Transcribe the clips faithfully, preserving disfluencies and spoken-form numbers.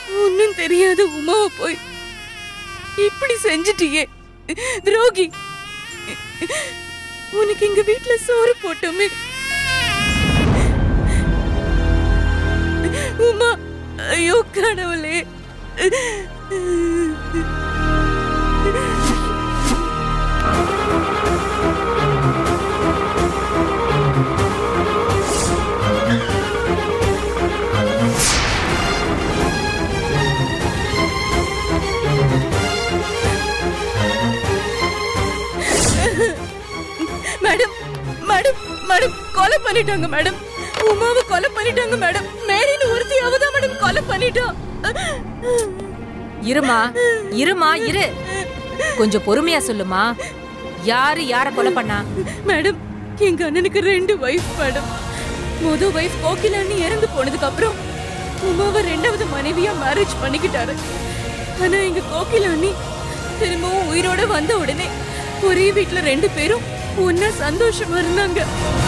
ஒன்னும் தெரியாத உமாவை போய் இப்படி செஞ்சிட்டியே துரோகி. உனக்கு எங்க வீட்டுல சோறு போட்டோமே. உமா, ஐயோ கடவுளே. மேடம் மேடம் மேடம் கொலை பண்ணிட்டாங்க மேடம். உமாவை கொலை பண்ணிட்டாங்க மேடம். மேரின்னு ஒருத்தி அவதான் மேடம் கொலை பண்ணிட்டான். இருமா இருமா இரு, கொஞ்சம் பொறுமையா சொல்லுமா. யாரு யார கொலை பண்ணா? மேடம், எங்க அண்ணனுக்கு ரெண்டு வைஃப் மேடம். முத வைஃப் கோகிலான்னு இறந்து போனதுக்கு அப்புறம் உமாவை ரெண்டாவது மனைவியா மேரேஜ் பண்ணிக்கிட்டாரு. ஆனா எங்க கோகிலானி திரும்பவும் உயிரோட வந்த உடனே ஒரே வீட்டுல ரெண்டு பேரும் ஒன்னா சந்தோஷமா இருந்தாங்க.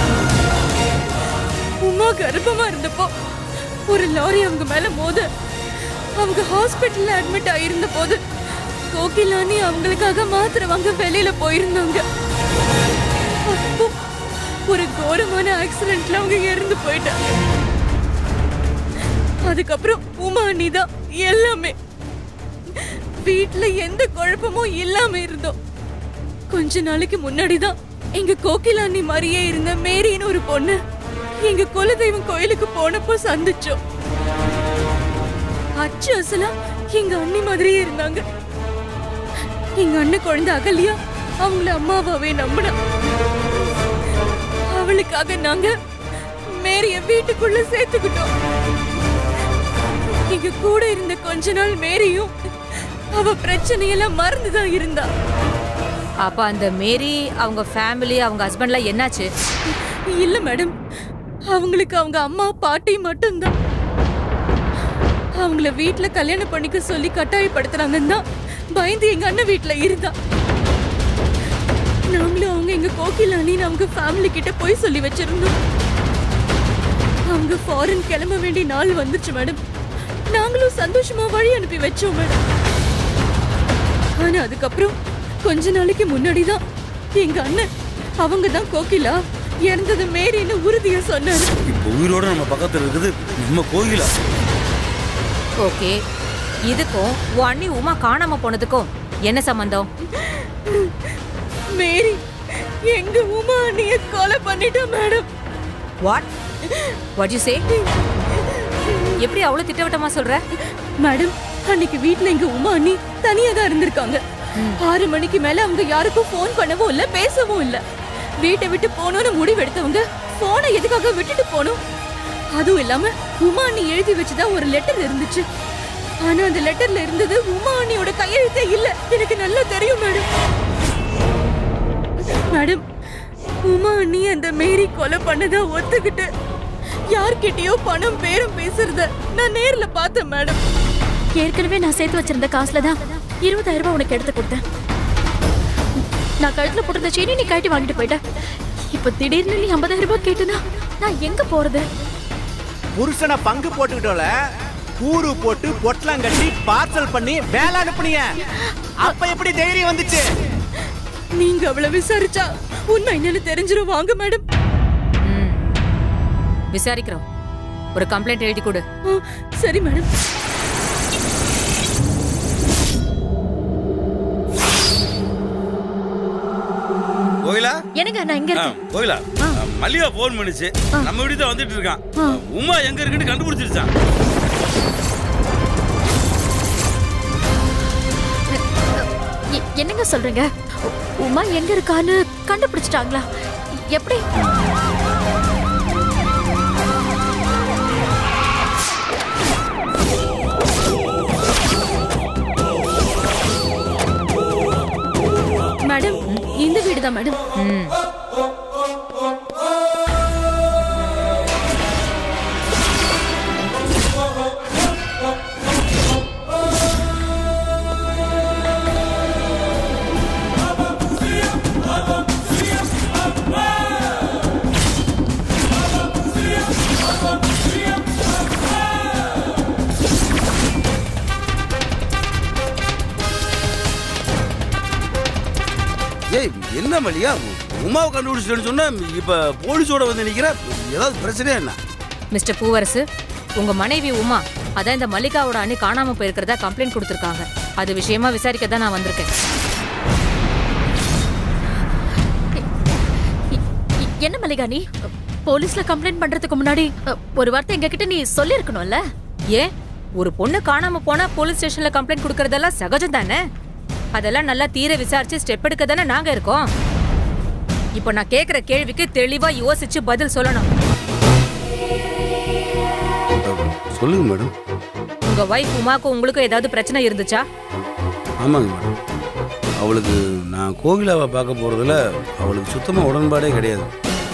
உமா கர்ப்பமா இருந்தப்போ ஒரு லாரி அவங்க மேல மோத அவங்க ஹாஸ்பிட்டல்ல அட்மிட் ஆயிருந்த போது கோகிலானி அவங்களுக்காக மாத்திரை வாங்க வெளியில போயிருந்தாங்க. அப்போ ஒரு கோரமான ஆக்சிடென்ட்ல அவங்க இறந்து போயிட்டாங்க. அதுக்கப்புறம் உமா அண்ணிதான் எல்லாமே. வீட்டுல எந்த குழப்பமும் இல்லாம இருந்தோம். கொஞ்ச நாளைக்கு முன்னாடிதான் எங்க கோகிலானி மாதிரியே இருந்த மேரின்னு ஒரு பொண்ணு எங்க குலதெய்வம் கோயிலுக்கு போனப்போ சந்திச்சோம். அச்சு அசலா எங்க அண்ணி மாதிரியே இருந்தாங்க. எங்க அண்ணன் குழந்தை அகலியா அவங்கள அம்மாவாவே நம்பினா. அவளுக்காக நாங்க மேரிய வீட்டுக்குள்ள சேர்த்துக்கிட்டோம். எங்க கூட இருந்த கொஞ்ச நாள் மேரியும் அவ பிரச்சனையெல்லாம் மறந்துதான் இருந்தா. அப்ப அந்த மேரி அவங்க ஃபேமிலி அவங்க ஹஸ்பண்ட்லாம் என்னாச்சு? இல்ல மேடம், அவங்களுக்கு அவங்க அம்மா பாட்டி மட்டும்தான். அவங்கள வீட்டுல கல்யாணம் பண்ணிக்க சொல்லி கட்டாயப்படுத்துறாங்கன்னா பயந்து எங்க அண்ணன் வீட்டுல இருந்தா. நாங்களும் அவங்க எங்க கோகிலானின்னு அவங்க ஃபேமிலி கிட்ட போய் சொல்லி வச்சிருந்தோம். அவங்க ஃபாரின் கிளம்ப வேண்டிய நாள் வந்துச்சு மேடம். நாங்களும் சந்தோஷமா வழி அனுப்பி வச்சோம் மேடம். ஆனா அதுக்கப்புறம் கொஞ்ச நாளைக்கு முன்னாடிதான் எங்க அண்ணன் அவங்க தான் கோகிலா இறந்தது மேரின்னு உறுதியா சொன்னாரு. உயிரோட நம்ம பக்கத்துல இருக்குது நம்ம கோகிலா. ஓகே, இதுக்கும் உன் அண்ணி உமா காணாம போனதுக்கும் என்ன சம்பந்தம்? மேரி எங்க உமா அண்ணிய கொலை பண்ணிட்டா madam. What what you say? எப்படி அவ்வளவு திட்டவட்டமா சொல்ற? மேடம், அன்னைக்கு வீட்டுல எங்க உமா அண்ணி தனியா தான் இருந்திருக்காங்க. ஆறு மணிக்கு மேல அவங்க யாருக்கும் போன் பண்ணவும் இல்ல, பேசவும் இல்ல. வீட்டை விட்டு போனோம்னு முடிவெடுத்தவங்க போனை எதுக்காக விட்டுட்டு போனோம்? அதுவும் இல்லாம உமா அண்ணி எழுதி வச்சுதான் ஒரு லெட்டர் இருந்துச்சு. ஆனா அந்த லெட்டர்ல இருந்தது உமா அண்ணியோட கையெழுத்தே இல்ல. எனக்கு நல்லா தெரியும் மேடம். மேடம், உமா அண்ணி அந்த மேரி கொலை பண்ணதா ஒத்துக்கிட்டு யார்கிட்டயோ பணம் பேரும் பேசுறத நான் நேர்ல பார்த்தேன் மேடம். ஏற்கனவே நான் சேர்த்து வச்சிருந்த காசுல தான் இருபதாயிரம் ரூபாய் உனக்கு எடுத்து கொடுத்தேன். நான் கழுத்துல போட்டிருந்த செயினை நீ கழட்டி வாங்கிட்டு போயிட்ட. இப்ப திடீர்னு நீ ஐம்பதாயிரம் ரூபாய் கேட்டுனா நான் எங்க போறது? புருஷனை பங்கு போட்டுக்கிட்டோல கூறு போட்டு பொட்டலாம் கட்டி பார்சல் பண்ணி வேலை அனுப்புனீங்க. அப்ப எப்படி தைரியம் வந்துச்சு? நீங்க அவ்வளவு விசாரிச்சா உண்மை என்னன்னு தெரிஞ்சிரும். வாங்க மேடம். விசாரிக்கிறோம். ஒரு கம்ப்ளைண்ட் எழுதி கொடு. சரி மேடம். கோயிலா எனக்கு நான் இங்க இருக்கேன். கோயிலா, மல்லிகா போன் பண்ணிச்சு. நம்ம வீடு தான் வந்துட்டு இருக்கான். உமா எங்க இருக்குன்னு கண்டுபிடிச்சிருச்சான். என்னங்க சொல்றீங்க? உமா எங்க இருக்கான்னு கண்டுபிடிச்சிட்டாங்களா? எப்படி? மேடம், இந்த வீடுதான் மேடம். என்ன மல்லிகா உமாவை கண்டுபிடிச்சிட்டேன்னு சொன்னா இப்ப போலீஸோட வந்து நிக்கிற, ஏதாவது பிரச்சனையா என்ன? மிஸ்டர் பூவரசு, உங்க மனைவி உமா அதான் இந்த மல்லிகாவோட அண்ணி காணாம போயிருக்கிறதா கம்ப்ளைண்ட் கொடுத்திருக்காங்க. அது விஷயமா விசாரிக்க தான் நான் வந்திருக்கேன். என்ன மல்லிகா, நீ போலீஸ்ல கம்ப்ளைண்ட் பண்றதுக்கு முன்னாடி ஒரு வார்த்தை எங்க கிட்ட நீ சொல்லி இருக்கணும்ல? ஏன், ஒரு பொண்ணு காணாம போனா போலீஸ் ஸ்டேஷன்ல கம்ப்ளைண்ட் கொடுக்கறதெல்லாம் சகஜம் தானே. அதெல்லாம் நல்லா தீர விசாரிச்சு ஸ்டெப் எடுக்க தானே நாங்க இருக்கோம். இப்போ நான் கேக்குற கேள்விக்கு தெளிவா யோசிச்சு பதில் சொல்லணும். சொல்லுங்க மேடம். உங்க வைஃப் உமாக்கும் உங்களுக்கும் ஏதாவது பிரச்சனை இருந்துச்சா? ஆமாங்க மேடம். அவளுக்கு நான் கோகிலாவை பார்க்க போறதுல அவளுக்கு சுத்தமா உடன்பாடே கிடையாது.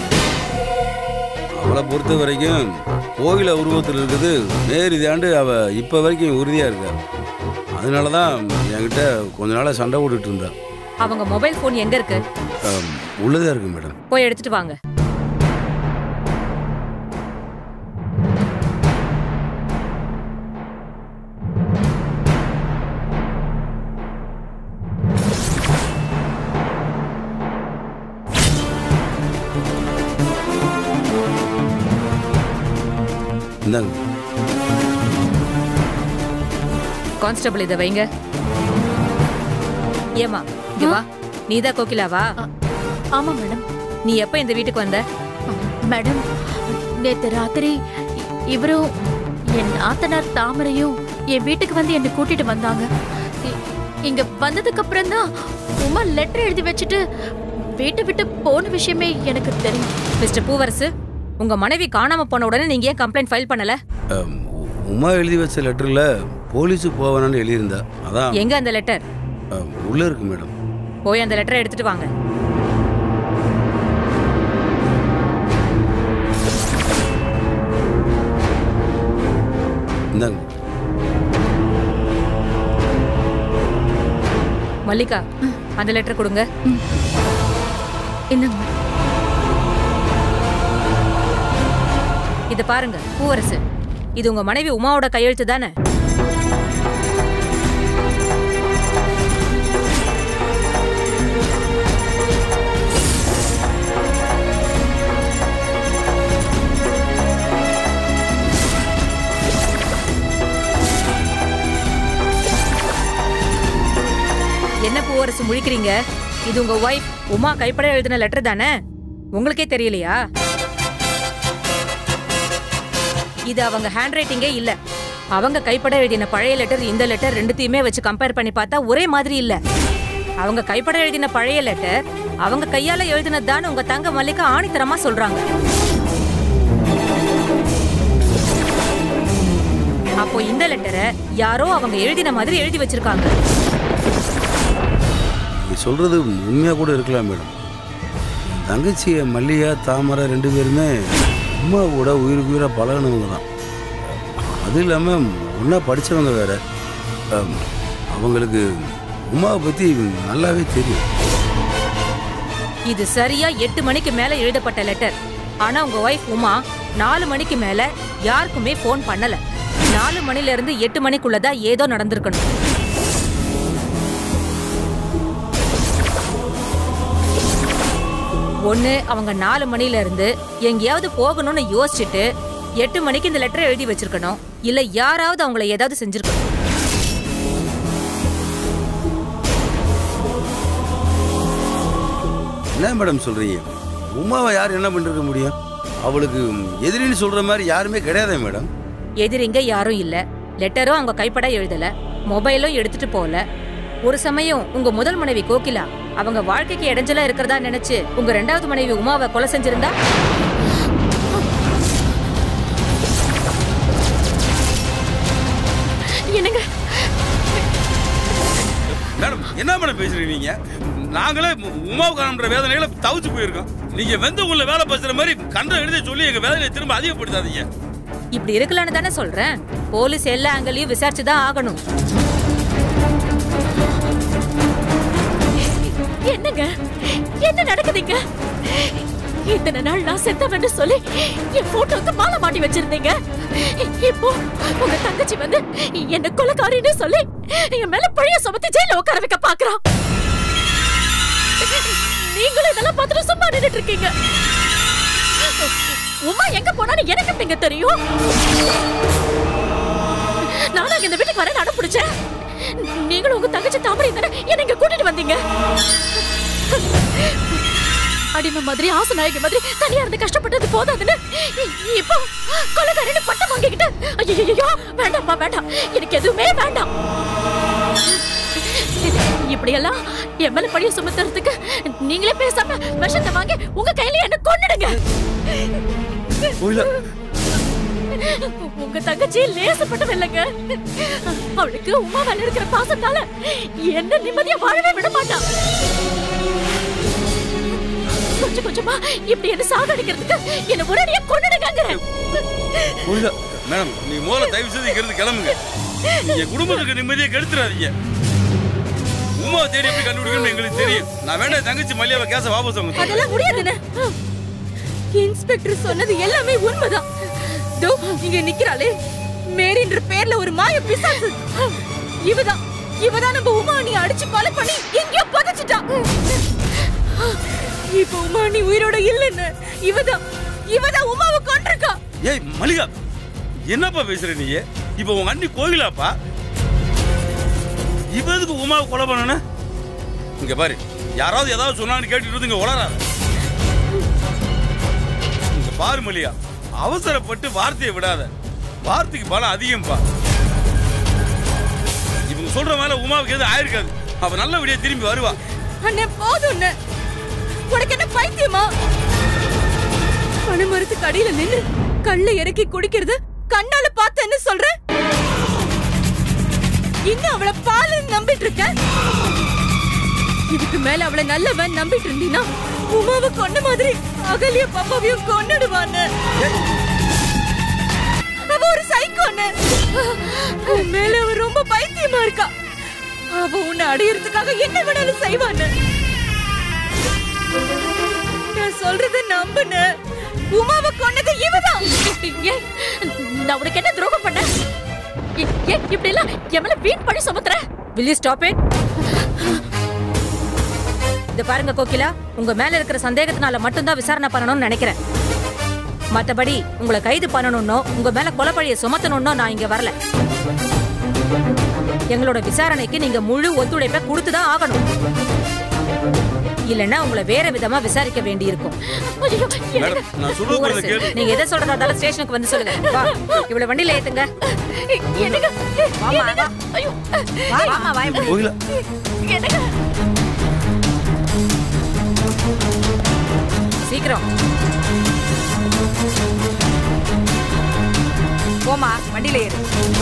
அவளை பொறுத்த வரைக்கும் கோகிலா உருவத்தில் இருக்குது நேரிதாண்டு அவ இப்ப வரைக்கும் உறுதியா இருக்கா. அதனாலதான் என்கிட்ட கொஞ்ச நாளா சண்டை போட்டுட்டு இருந்தா. அவங்க மொபைல் போன் எங்க இருக்கு? உள்ளதா இருக்கு மேடம். போய் எடுத்துட்டு வாங்க. இந்தாங்க. கான்ஸ்டபிள் இதை வைங்க. ஏமா இங்க வா. நீதான் கோகிலாவா? ஆமா மேடம். நீ எப்ப இந்த வீட்டுக்கு வந்த? மேடம், நேத்து ராத்திரி இவரும் என் ஆத்தனார் தாமரையும் என் வீட்டுக்கு வந்து என்னை கூட்டிட்டு வந்தாங்க. இங்க வந்ததுக்கு அப்புறம் தான் உமா லெட்டர் எழுதி வச்சுட்டு வீட்டை விட்டு போன விஷயமே எனக்கு தெரியும். மிஸ்டர் பூவரசு, உங்க மனைவி காணாம போன உடனே நீங்க ஏன் கம்ப்ளைண்ட் ஃபைல் பண்ணல? உமா எழுதி வச்ச லெட்டர்ல போலீஸுக்கு போவானு எழுதியிருந்தா. அதான். எங்க அந்த லெட்டர்? உள்ள இருக்கு மேடம். போய் அந்த லெட்டரை எடுத்துட்டு வாங்க. இந்தாங்க. மல்லிகா, அந்த லெட்டர் கொடுங்க. என்னங்க? இத பாருங்க பூவரசு, இது உங்க மனைவி உமாவோட கையெழுத்து தானே? என்ன பூவரசு முழிக்கிறீங்க? இது உங்க வைஃப் உமா கைப்பட எழுதின லெட்டர் தானே? உங்களுக்கே தெரியலையா? இது அவங்க ஹேண்ட் ரைட்டிங்கே இல்ல. அவங்க கைப்பட எழுதின பழைய லெட்டர் இந்த லெட்டர் ரெண்டுத்தையுமே வச்சு கம்பேர் பண்ணி பார்த்தா ஒரே மாதிரி இல்ல. அவங்க கைப்பட எழுதின பழைய லெட்டர் அவங்க கையால எழுதினதுதான் உங்க தங்க மல்லிகா ஆணித்தரமா சொல்றாங்க. அப்போ இந்த லெட்டரை யாரோ அவங்க எழுதின மாதிரி எழுதி வச்சிருக்காங்க. சொல்றது உண்மையா கூட இருக்கலாம் மேடம். தங்கச்சிய மல்லிகா தாமரை ரெண்டு பேருமே உமா கூட உயிருக்கு உயிராக பழகினவங்க தான். அது இல்லாமல் ஒன்றா படித்தவங்க வேற. அவங்களுக்கு உமாவை பற்றி நல்லாவே தெரியும். இது சரியா எட்டு மணிக்கு மேல எழுதப்பட்ட லெட்டர். ஆனா உங்க வைஃப் உமா நாலு மணிக்கு மேல யாருக்குமே போன் பண்ணல. நாலு மணில இருந்து எட்டு மணிக்குள்ளதான் ஏதோ நடந்திருக்கணும். ஒண்ணு அவங்க நாலு மணில இருந்து எங்கேயாவது போகணும்னு யோசிச்சுட்டு எட்டு மணிக்கு இந்த லெட்டரை எழுதி வச்சிருக்கணும். இல்ல யாராவது அவங்கள ஏதாவது செஞ்சிருக்கணும். என்ன மேடம் சொல்றீங்க? உமாவை யார் என்ன பண்ணிருக்க முடியும்? அவளுக்கு எதிரின்னு சொல்ற மாதிரி யாருமே கிடையாதே மேடம். எதிரிங்க யாரும் இல்ல. லெட்டரும் அவங்க கைப்பட எழுதல. மொபைலும் எடுத்துட்டு போல. ஒரு சமயம் உங்க முதல் மனைவி கோகிலா அவங்க வாழ்க்கைக்கு இடைஞ்சலா இருக்கிறதா நினைச்சு உங்க ரெண்டாவது மனைவி உமாவை கொலை செஞ்சிருந்தா? என்னங்க மேடம், என்ன மேடம் பேசுறீங்க நீங்க? நாங்களே உமாவு காணுன்ற வேதனைகளை தவிச்சு போயிருக்கோம். நீங்க வெந்த உள்ள வேலை பேசுற மாதிரி கண்ட எழுதி சொல்லி எங்க வேதனையை திரும்ப அதிகப்படுத்தாதீங்க. இப்படி இருக்கலான்னு தானே சொல்றேன். போலீஸ் எல்லா ஆங்கிலையும் விசாரிச்சுதான் ஆகணும். என்னங்க என்ன நடக்குதுங்க? இத்தனை நாள் நான் செத்தவன்னு சொல்லி என் போட்டோக்கு மாலை மாட்டி வச்சிருந்தீங்க. இப்போ உங்க தங்கச்சி வந்து என்ன கொலைக்காரின்னு சொல்லி என் மேல பழைய சுமத்தி ஜெயில உட்கார வைக்க பாக்குறான். நீங்களும் இதெல்லாம் பார்த்துட்டு சும்மா நின்னுட்டு இருக்கீங்க. உமா எங்க போனான்னு எனக்கு எப்படிங்க தெரியும்? நானும் இந்த வீட்டுக்கு வர நடம் பிடிச்சேன். நீங்களும் உங்க தங்கச்சி தாமரை தானே என்ன இங்க கூட்டிட்டு வந்தீங்க. அடிமை மாதிரி ஆசை நாயகி மாதிரி தனியா இருந்து கஷ்டப்பட்டது போதாதுன்னு இப்போ கொலைகாரன்னு பட்டம் வாங்கிக்கிட்டு ஐயோ வேண்டாம்ப்பா வேண்டாம், எனக்கு எதுவுமே வேண்டாம். இப்படியெல்லாம் என் மேல பழிய சுமத்துறதுக்கு நீங்களே பேசாம விஷத்தை வாங்கி உங்க கையில என்ன கொன்னுடுங்க. உங்க தங்கச்சி லேசப்பட்டவ இல்லைங்க. அவளுக்கு உமா மேல இருக்கிற பாசத்தால என்ன நிம்மதியா வாழவே விட மாட்டான். கொஞ்சம் கொஞ்சமா இப்படி என்ன சாகடிக்கிறதுக்கு என்ன ஒரேடியா கொன்னுடுங்கங்கறேன். மேடம் நீ முதல்ல தயவு செய்து இங்க இருந்து கிளம்புங்க. என் குடும்பத்துக்கு நிம்மதியை கெடுத்துறாதீங்க. உமா தேடி எப்படி கண்டுபிடிக்கணும்னு எங்களுக்கு தெரியும். நான் வேணா தங்கச்சி மல்லியாவை கேஸை வாபஸ் வாங்க. அதெல்லாம் முடியாதுன்னு இன்ஸ்பெக்டர் சொன்னது எல்லாமே உண்மைதான். தோ இங்க நிக்கிறாளே மேரின்ற பேர்ல ஒரு மாய பிசாசு. இவதான் இவதான் நம்ம உமானி அடிச்சு கொலை பண்ணி எங்கேயோ புதைச்சிட்டா. இப்ப உமானி உயிரோட இல்லன்னு இவதான் இவதான் உமாவை கொன்றிருக்கா. ஏய் மல்லிகா என்னப்பா பேசுற நீ? இப்ப உங்க அண்ணி கோயிலாப்பா, இப்ப எதுக்கு உமாவை கொலை பண்ணன? இங்க பாரு, யாராவது ஏதாவது சொன்னான்னு கேட்டுட்டு இங்க உளறாத. இங்க பாரு மல்லிகா, அவசரப்பட்டு வார்த்தையை விடாத. வார்த்தைக்கு பலம் அதிகம்பா. இவங்க சொல்ற மேல உமாவுக்கு எதுவும் ஆயிருக்காது. அவ நல்லபடியா திரும்பி வருவா. அண்ணே போதும், உனக்கு என்ன பைத்தியமா? பனைமரத்துக்கு அடியில நின்று கல்ல இறக்கி குடிக்கிறது கண்ணால பார்த்தேன்னு சொல்ற. இன்னும் அவளை பாலு நம்பிட்டு இருக்க. இதுக்கு மேல அவளை நல்லவன் நம்பிட்டு இருந்தீனா உமாவை கொன்ன மாதிரி அகலிய பாப்பாவையும் கொன்னுடுவான்னு. அவ ஒரு சைக்கோன்னு. உன் மேல அவ ரொம்ப பைத்தியமா இருக்கா. அவ உன்னை அடையறதுக்காக என்ன வேணாலும் செய்வான்னு. நான் சொல்றத நம்புன. உமாவை கொன்னது இவதான். நான் உனக்கு என்ன துரோகம் பண்ண? இப்படி எல்லாம் என் மேல வீண் பழி சுமத்துற? Will you stop it? இத பாருங்க கோகிலா, உங்க மேல இருக்கிற சந்தேகத்தினால மட்டும்தான் விசாரணை பண்ணணும்னு நினைக்கிறேன். மத்தபடி உங்களை கைது பண்ணணும்னோ உங்க மேல கொலைப்பழிய சுமத்தணும்னோ நான் இங்க வரல. எங்களோட விசாரணைக்கு நீங்க முழு ஒத்துழைப்பை கொடுத்துதான் ஆகணும். இல்லன்னா உங்களை வேற விதமா விசாரிக்க வேண்டி இருக்கும். நீங்க எதை சொல்றதா இருந்தாலும் ஸ்டேஷனுக்கு வந்து சொல்லுங்க. வா, இவ்வளவு வண்டியில ஏத்துங்க. சீக்கிரம் போமா, வண்டியில ஏறு.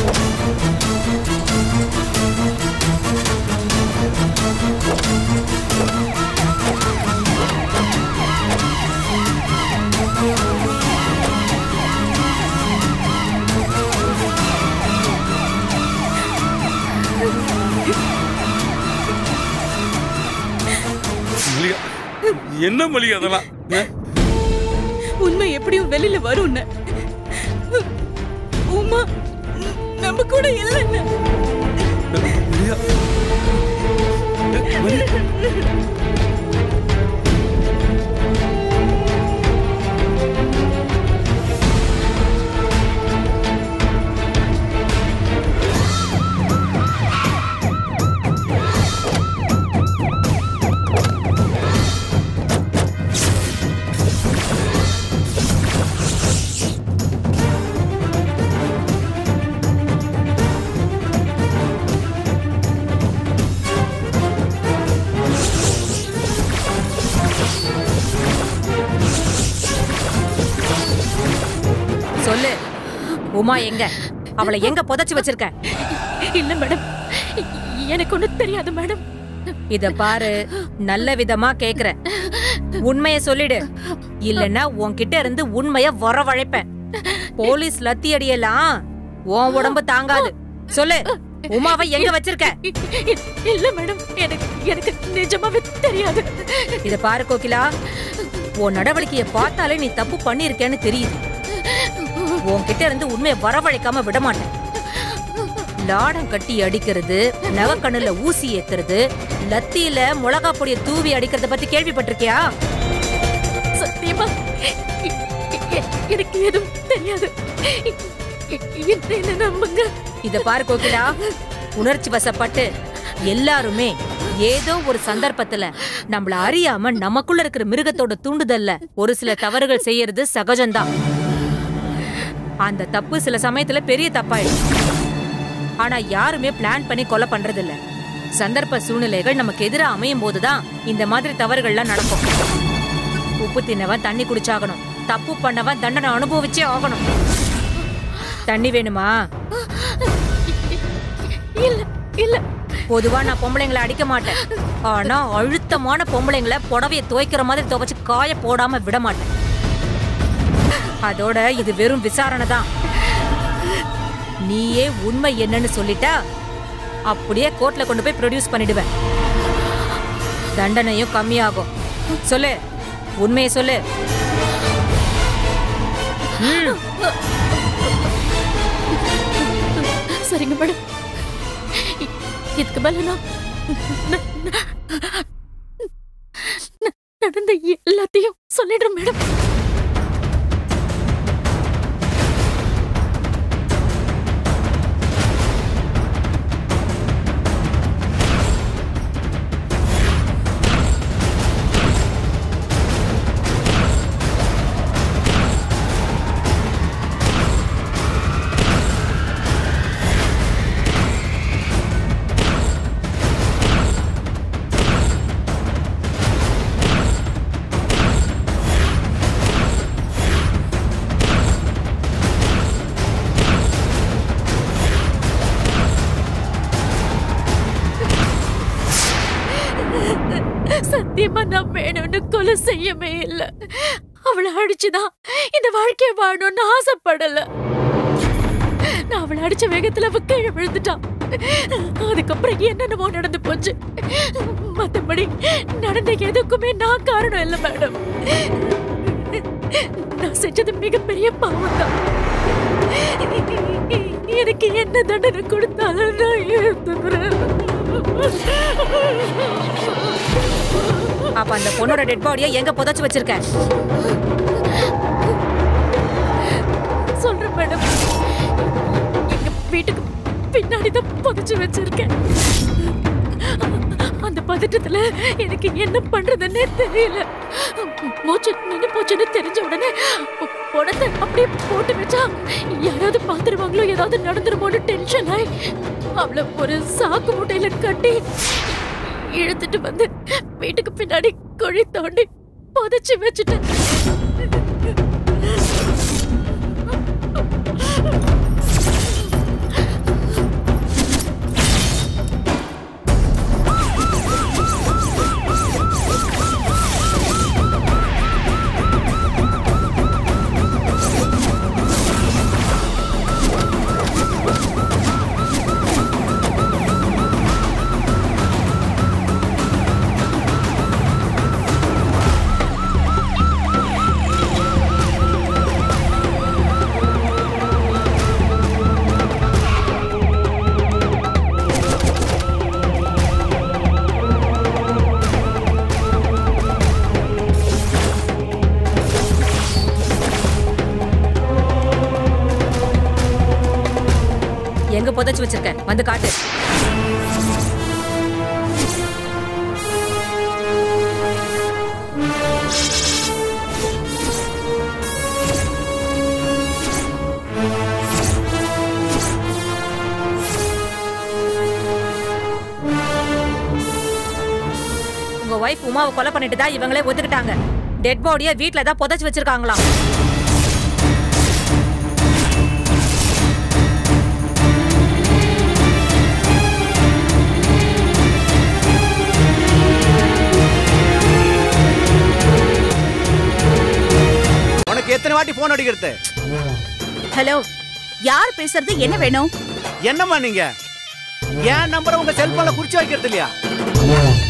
என்ன மல்லிகா அதெல்லாம்? உண்மை எப்படியும் வெளியில வரும். உமா நம்ம கூட இல்லைன்னு. சொல்லு, உமா எங்க? அவளை எங்க புதைச்சு வச்சிருக்க? இல்ல மேடம், எனக்கு ஒண்ணு தெரியாது மேடம். இத பாரு, நல்ல விதமா கேக்குறேன். உண்மைய சொல்லிடு, இல்லன்னா உன்கிட்ட இருந்து உண்மைய வரவழைப்பேன். போலீஸ் லத்தி அடியெல்லாம் உன் உடம்பு தாங்காது. சொல்லு, உமாவை எங்க வச்சிருக்க? இல்ல மேடம், எனக்கு எனக்கு நிஜமாவே தெரியாது. இத பாரு கோகிலா, உன் நடவடிக்கைய பார்த்தாலே நீ தப்பு பண்ணிருக்கேன்னு தெரியுது. உன்கிட்ட இருந்து உண்மையை வரவழைக்காம விட மாட்டேன். லாடம் கட்டி அடிக்கிறது, நவக்கண்ணுல ஊசி ஏத்துறது, லத்தியில மிளகா பொடியை தூவி அடிக்கிறத பத்தி கேள்விப்பட்டிருக்கியா? சத்தியமா எ- எ- எனக்கு எதுவும் தெரியாது. என்ன என்ன நம்புங்க. இத பாரு கோகிலா, உணர்ச்சி வசப்பட்டு எல்லாருமே ஏதோ ஒரு சந்தர்ப்பத்துல நம்மள அறியாம நமக்குள்ள இருக்கிற மிருகத்தோட தூண்டுதல்ல ஒரு சில தவறுகள் செய்யறது சகஜம்தான். அந்த தப்பு சில சமயத்துல பெரிய தப்பாயிடும். ஆனா யாருமே பிளான் பண்ணி கொலை பண்றது இல்ல. சந்தர்ப்ப சூழ்நிலைகள் நமக்கு எதிரா அமையும் போதுதான் இந்த மாதிரி தவறுகள்லாம் நடக்கும். உப்பு தின்னவன் தண்ணி குடிச்சாகணும், தப்பு பண்ணவன் தண்டனை அனுபவிச்சே ஆகணும். தண்ணி வேணுமா? இல்ல இல்ல. பொதுவா நான் பொம்பளைங்களை அடிக்க மாட்டேன். ஆனா அழுத்தமான பொம்பளைங்களை புடவைய துவைக்கிற மாதிரி துவைச்சு காய போடாம விட மாட்டேன். அதோட இது வெறும் விசாரணை தான். நீயே உண்மை என்னன்னு சொல்லிட்டா அப்படியே கோர்ட்ல கொண்டு போய் ப்ரொடியூஸ் பண்ணிடுவேன். தண்டனையும் கம்மியாகும். சொல்லு, உண்மையை சொல்லு. ம். சரிங்க மேடம். இ- இதுக்கு மேல நான் ந- ந- ந- நடந்த எல்லாத்தையும் சொல்லிடுறேன் மேடம். சத்தியமா நான் வேணும்னு கொலை செய்யவே இல்ல. அவளை அடிச்சுதான் இந்த வாழ்க்கைய வாழணும்னு ஆசைப்படல. நான் அவளை அடிச்ச வேகத்துல அவ கீழே விழுந்துட்டான். அதுக்கப்புறம் என்னென்னமோ நடந்து போச்சு. மத்தபடி நடந்த எதுக்குமே நான் காரணம் இல்ல மேடம். நான் செஞ்சது மிகப்பெரிய பாவம் தான். எனக்கு என்ன தண்டனை கொடுத்தாலும் நான் ஏத்துக்கிறேன். அப்ப அந்த பொண்ணோட டெட் பாடியை எங்க புதைச்சு வச்சிருக்க? சொல்றேன் மேடம். எங்க வீட்டுக்கு பின்னாடி தான் புதைச்சு வச்சிருக்கேன். அந்த பதட்டத்துல எனக்கு என்ன பண்றதுன்னே தெரியல. மூச்சு நின்னு போச்சுன்னு தெரிஞ்ச உடனே பணத்தை அப்படியே போட்டு வச்சா யாராவது பாத்துருவாங்களோ, ஏதாவது நடந்துருமோன்னு டென்ஷன் ஆயி அவளை ஒரு சாக்கு மூட்டையில கட்டி இழுத்துட்டு வந்து வீட்டுக்கு பின்னாடி குழி தோண்டி புதைச்சு வச்சுட்டேன். எங்க புதைச்சு வச்சிருக்க? வந்து காட்டு. உங்க வைஃப் உமாவை கொலை பண்ணிட்டு தான் இவங்களே ஒத்துக்கிட்டாங்க. டெட் பாடியை வீட்ல தான் புதைச்சு வச்சிருக்காங்களாம். எத்தனை வாட்டி போன் அடிக்கிறது? ஹலோ, யார் பேசுறது? என்ன வேணும்? என்னம்மா நீங்க என் நம்பரை உங்க செல்போன்ல குறிச்சு வைக்கிறது இல்லையா?